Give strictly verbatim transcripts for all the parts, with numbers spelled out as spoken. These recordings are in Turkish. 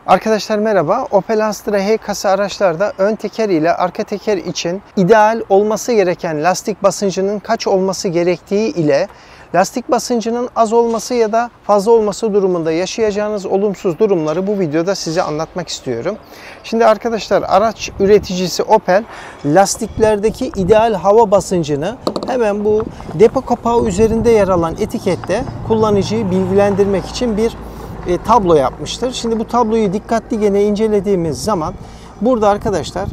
Arkadaşlar merhaba. Opel Astra H kasa araçlarda ön teker ile arka teker için ideal olması gereken lastik basıncının kaç olması gerektiği ile lastik basıncının az olması ya da fazla olması durumunda yaşayacağınız olumsuz durumları bu videoda size anlatmak istiyorum. Şimdi arkadaşlar araç üreticisi Opel lastiklerdeki ideal hava basıncını hemen bu depo kapağı üzerinde yer alan etikette kullanıcıyı bilgilendirmek için bir E, tablo yapmıştır. Şimdi bu tabloyu dikkatli gene incelediğimiz zaman burada arkadaşlar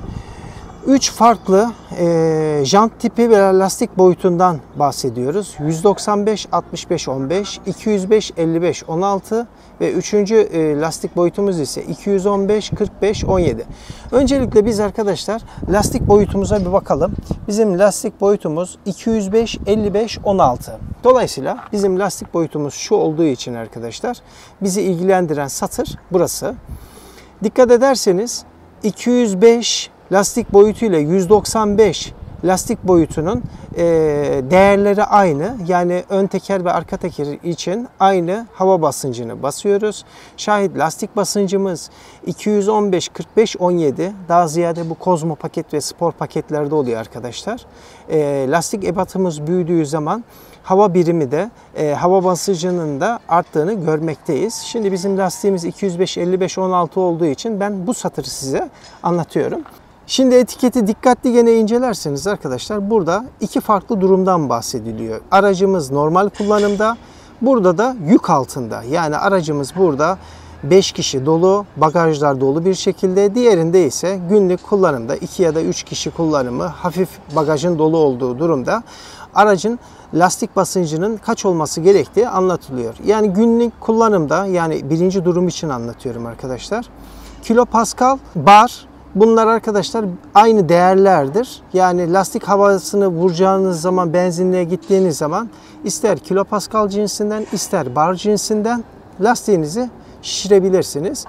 üç farklı e, jant tipi ve lastik boyutundan bahsediyoruz. yüz doksan beş, altmış beş, on beş, iki yüz beş, elli beş, on altı ve üçüncü e, lastik boyutumuz ise iki yüz on beş, kırk beş, on yedi. Öncelikle biz arkadaşlar lastik boyutumuza bir bakalım. Bizim lastik boyutumuz iki yüz beş, elli beş, on altı. Dolayısıyla bizim lastik boyutumuz şu olduğu için arkadaşlar bizi ilgilendiren satır burası. Dikkat ederseniz iki yüz beş lastik boyutu ile yüz doksan beş lastik boyutunun e, değerleri aynı. Yani ön teker ve arka teker için aynı hava basıncını basıyoruz. Şayet lastik basıncımız iki yüz on beş, kırk beş, on yedi. Daha ziyade bu Kozmo paket ve spor paketlerde oluyor arkadaşlar. E, lastik ebatımız büyüdüğü zaman hava birimi de e, hava basıncının da arttığını görmekteyiz. Şimdi bizim lastiğimiz iki yüz beş, elli beş, on altı olduğu için ben bu satırı size anlatıyorum. Şimdi etiketi dikkatli gene incelerseniz arkadaşlar burada iki farklı durumdan bahsediliyor. Aracımız normal kullanımda, burada da yük altında. Yani aracımız burada beş kişi dolu, bagajlar dolu bir şekilde. Diğerinde ise günlük kullanımda iki ya da üç kişi kullanımı, hafif bagajın dolu olduğu durumda aracın lastik basıncının kaç olması gerektiği anlatılıyor. Yani günlük kullanımda, yani birinci durum için anlatıyorum arkadaşlar. Kilopascal, bar, bunlar arkadaşlar aynı değerlerdir. Yani lastik havasını vuracağınız zaman, benzinliğe gittiğiniz zaman ister kilopascal cinsinden ister bar cinsinden lastiğinizi şişirebilirsiniz.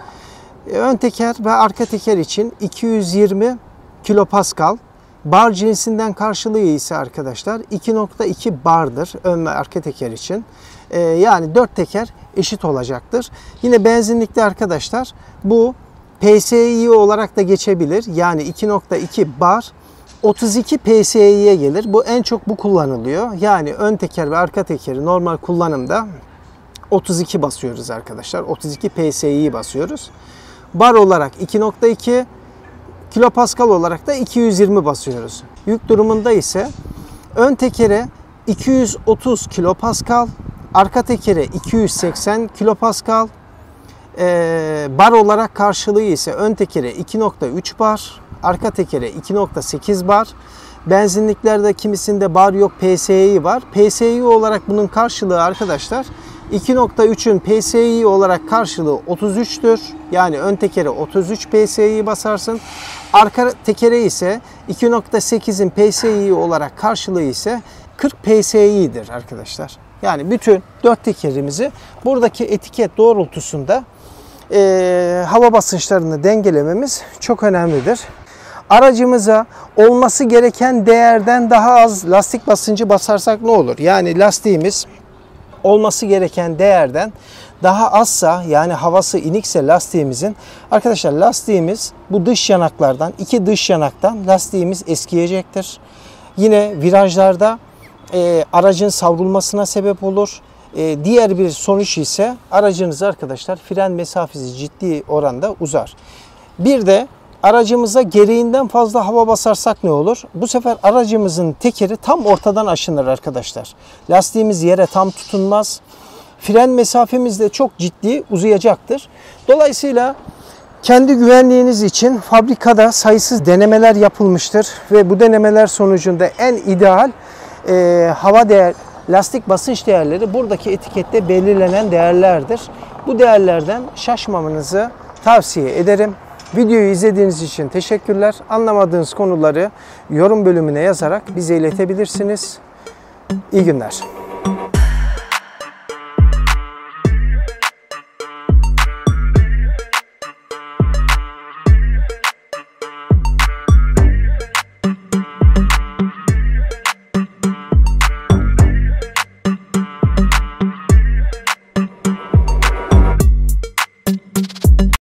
Ön teker ve arka teker için iki yüz yirmi kilopascal, bar cinsinden karşılığı ise arkadaşlar iki nokta iki bardır ön ve arka teker için. Ee, yani dört teker eşit olacaktır. Yine benzinlikte arkadaşlar bu P S I olarak da geçebilir. Yani iki nokta iki bar otuz iki P S I'ye gelir. Bu en çok bu kullanılıyor. Yani ön teker ve arka tekeri normal kullanımda otuz iki basıyoruz arkadaşlar. otuz iki P S I'yi basıyoruz. Bar olarak iki nokta iki, kilopascal olarak da iki yüz yirmi basıyoruz. Yük durumunda ise ön tekere iki yüz otuz kilopascal, arka tekere iki yüz seksen kilopascal, Ee, bar olarak karşılığı ise ön tekere iki nokta üç bar, arka tekere iki nokta sekiz bar. Benzinliklerde kimisinde bar yok, P S I var. P S I olarak bunun karşılığı arkadaşlar iki nokta üçün P S I olarak karşılığı otuz üçtür. Yani ön tekere otuz üç P S I basarsın. Arka tekere ise iki nokta sekizin P S I olarak karşılığı ise kırk P S I'dir arkadaşlar. Yani bütün dört tekerimizi buradaki etiket doğrultusunda e, hava basınçlarını dengelememiz çok önemlidir. Aracımıza olması gereken değerden daha az lastik basıncı basarsak ne olur? Yani lastiğimiz olması gereken değerden daha azsa, yani havası inikse lastiğimizin, arkadaşlar lastiğimiz bu dış yanaklardan, iki dış yanaktan lastiğimiz eskiyecektir. Yine virajlarda E, aracın savrulmasına sebep olur. E, diğer bir sonuç ise aracınız arkadaşlar fren mesafesi ciddi oranda uzar. Bir de aracımıza gereğinden fazla hava basarsak ne olur? Bu sefer aracımızın tekeri tam ortadan aşınır arkadaşlar. Lastiğimiz yere tam tutunmaz. Fren mesafemiz de çok ciddi uzayacaktır. Dolayısıyla kendi güvenliğiniz için fabrikada sayısız denemeler yapılmıştır ve bu denemeler sonucunda en ideal E, hava değer, lastik basınç değerleri buradaki etikette belirlenen değerlerdir. Bu değerlerden şaşmamanızı tavsiye ederim. Videoyu izlediğiniz için teşekkürler. Anlamadığınız konuları yorum bölümüne yazarak bize iletebilirsiniz. İyi günler.